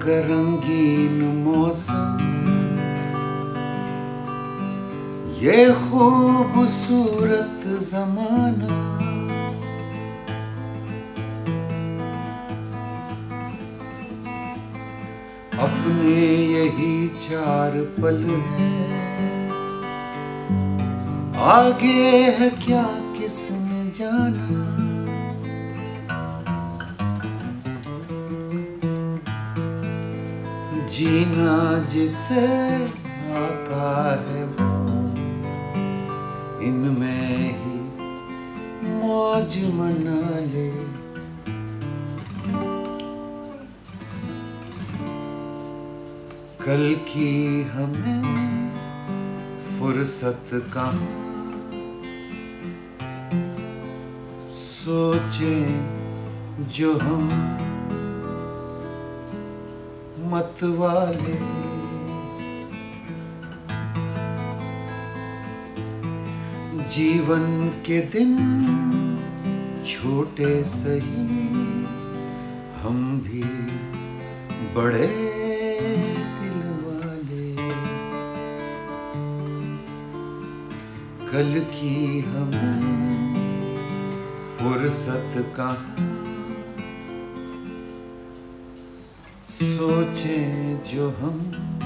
मगर रंगीन मौसम, ये खूबसूरत जमाना, अपने यही चार पल हैं, आगे है क्या किसने जाना। जीना जिसे आता है वो इनमें ही मौज मना ले। कल की हमें फुर्सत कहाँ, सोचें जो हम मत वाले। जीवन के दिन छोटे सही, हम भी बड़े दिल वाले। कल की हमें फुर्सत कहाँ, सोचें जो हम